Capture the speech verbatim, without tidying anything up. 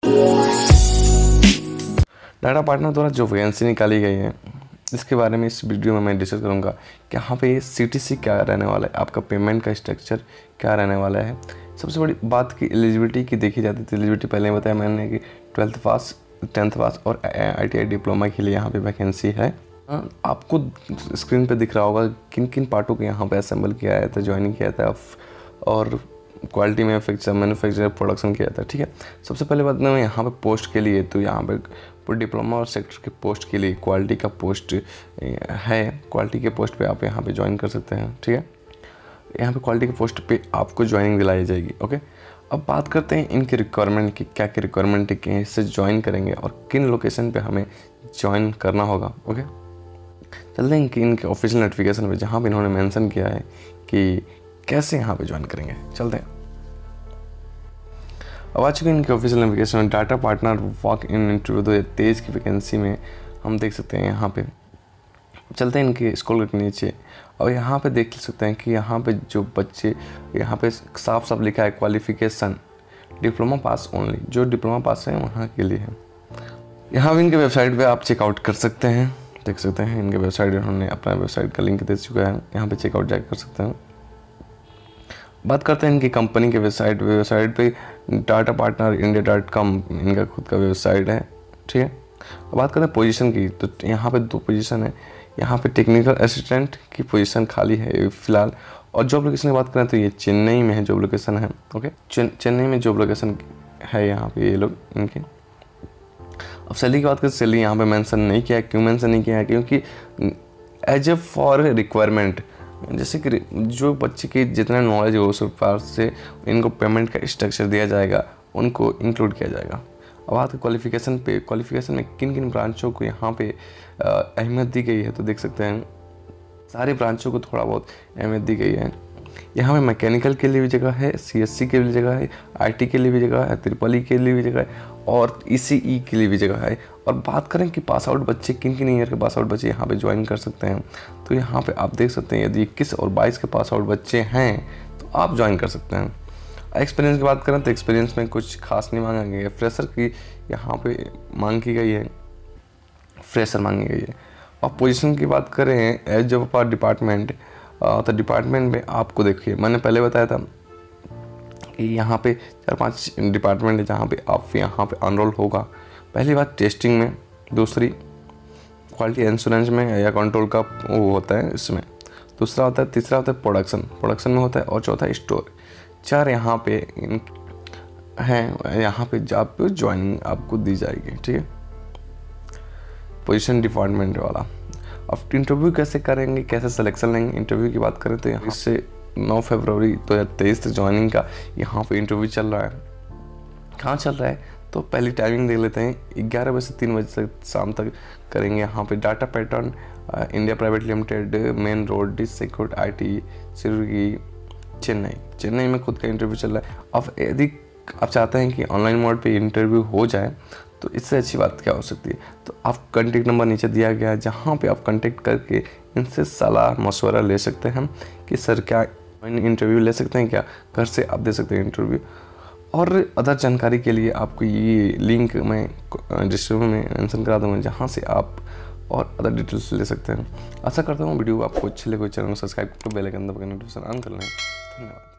Data partner द्वारा जो vacancy निकाली गई है इसके बारे में इस वीडियो में मैं डिस्कस करूंगा कि यहाँ पे सीटीसी क्या रहने वाला है, आपका पेमेंट का स्ट्रक्चर क्या रहने वाला है। सबसे बड़ी बात की एलिजिबिलिटी की देखी जाती थी। एलिजिबिलिटी पहले बताया मैंने कि ट्वेल्थ पास, टेंथ पास और आईटीआई डिप्लोमा के लिए यहाँ पे वैकेंसी है। आपको स्क्रीन पे दिख रहा होगा किन किन पार्टों को यहाँ पे असेंबल किया गया था, ज्वाइनिंग किया था और क्वालिटी मैन्युफैक्चर मैन्युफैक्चर प्रोडक्शन किया था। ठीक है, सबसे पहले बात मैं यहाँ पे पोस्ट के लिए, तो यहाँ पे डिप्लोमा और सेक्टर के पोस्ट के लिए क्वालिटी का पोस्ट है। क्वालिटी के पोस्ट पे आप यहाँ पे ज्वाइन कर सकते हैं। ठीक है, यहाँ पे क्वालिटी के पोस्ट पे आपको ज्वाइनिंग दिलाई जाएगी। ओके, अब बात करते हैं इनके रिक्वायरमेंट की, क्या क्या रिक्वायरमेंट है, कैसे ज्वाइन करेंगे और किन लोकेशन पे हमें ज्वाइन करना होगा। ओके, चलते हैं कि इनके ऑफिशियल नोटिफिकेशन पे जहाँ पे इन्होंने मेंशन किया है कि कैसे यहाँ पे ज्वाइन करेंगे। चलते हैं, अब आ चुके हैं इनके ऑफिशियल नोटिफिकेशन में। Data partner walk in interview दो हज़ार तेईस की वैकेंसी में हम देख सकते हैं। यहाँ पे चलते हैं इनके स्कूल के नीचे और यहाँ पे देख सकते हैं कि यहाँ पे जो बच्चे, यहाँ पे साफ साफ लिखा है क्वालिफिकेशन डिप्लोमा पास ओनली, जो डिप्लोमा पास है वहाँ के लिए है। यहाँ भी इनके वेबसाइट पे आप चेकआउट कर सकते हैं, देख सकते हैं इनके वेबसाइट, इन्होंने अपना वेबसाइट का लिंक दे चुका है, यहाँ पे चेकआउट जाकर कर सकते हैं। बात करते हैं इनकी कंपनी के वेबसाइट वेबसाइट पे data partner India dot com इनका खुद का वेबसाइट है। ठीक है, अब बात करते हैं पोजीशन की, तो यहाँ पे दो पोजीशन है। यहाँ पे टेक्निकल असिस्टेंट की पोजीशन खाली है फिलहाल। और जॉब लोकेशन की बात करें तो ये चेन्नई में है, जॉब लोकेशन है। ओके, चेन्नई में जॉब लोकेशन है यहाँ पे ये लोग इनके। अब सैलरी की बात करें, सैलरी यहाँ पे मेंशन नहीं किया है। क्यों मेंशन नहीं किया है? क्योंकि एज ए फॉर रिक्वायरमेंट, जैसे कि जो बच्चे की जितना नॉलेज हो उस प्रकार से इनको पेमेंट का स्ट्रक्चर दिया जाएगा, उनको इंक्लूड किया जाएगा। अब बात क्वालिफिकेशन पे, क्वालिफिकेशन में किन किन ब्रांचों को यहाँ पे अहमियत दी गई है, तो देख सकते हैं सारे ब्रांचों को थोड़ा बहुत अहमियत दी गई है। यहाँ पे मैकेनिकल के लिए भी जगह है, सीएससी के लिए जगह है, आईटी के लिए भी जगह है, ट्रिपल ई के लिए भी जगह है और ईसीई के लिए भी जगह है। और बात करें कि पास आउट बच्चे किन किन ईयर के पास आउट बच्चे यहाँ पे ज्वाइन कर सकते हैं, तो यहाँ पे आप देख सकते हैं यदि इक्कीस और बाईस के पास आउट बच्चे हैं तो आप ज्वाइन कर सकते हैं। एक्सपीरियंस की बात करें तो एक्सपीरियंस में कुछ खास नहीं मांगा गया है। फ्रेशर की यहाँ पे मांग की गई है, फ्रेशर मांगी गई है। और पोजीशन की बात करें एज ऑफ डिपार्टमेंट, तो डिपार्टमेंट में आपको देखिए मैंने पहले बताया था कि यहाँ पे चार पांच डिपार्टमेंट है जहाँ पे आप यहाँ पे अनरोल होगा। पहली बात टेस्टिंग में, दूसरी क्वालिटी इंश्योरेंस में या कंट्रोल का वो होता है इसमें, दूसरा होता है, तीसरा होता है प्रोडक्शन प्रोडक्शन में होता है और चौथा स्टोर। चार यहाँ पे हैं, यहाँ पे जॉब पे ज्वाइनिंग आपको दी जाएगी। ठीक है, पोजीशन डिपार्टमेंट वाला। अब इंटरव्यू कैसे करेंगे, कैसे सिलेक्शन लेंगे, इंटरव्यू की बात करें तो यहाँ से नौ फरवरी दो हज़ार तेईस तक ज्वाइनिंग का यहाँ पे इंटरव्यू चल रहा है। कहाँ चल रहा है तो पहली टाइमिंग देख लेते हैं, ग्यारह बजे से तीन बजे तक शाम तक करेंगे। यहाँ पे data pattern India private limited, main road, district I T सिरगी, चेन्नई चेन्नई में खुद का इंटरव्यू चल रहा है। अब यदि आप चाहते हैं कि ऑनलाइन मोड पे इंटरव्यू हो जाए तो इससे अच्छी बात क्या हो सकती है, तो आप कॉन्टेक्ट नंबर नीचे दिया गया है जहाँ पे आप कॉन्टेक्ट करके इनसे सलाह मशवरा ले सकते हैं कि सर क्या इंटरव्यू ले सकते हैं, क्या घर से आप दे सकते हैं इंटरव्यू। और अदर जानकारी के लिए आपको ये लिंक मैं डिस्क्रिप्शन में मेंशन करा दूँगा जहाँ से आप और अदर डिटेल्स ले सकते हैं। आशा करता हूँ वीडियो आपको अच्छे लगे, चैनल को सब्सक्राइब करके बेल आइकन दबाकर नोटिफिकेशन ऑन कर लें। धन्यवाद।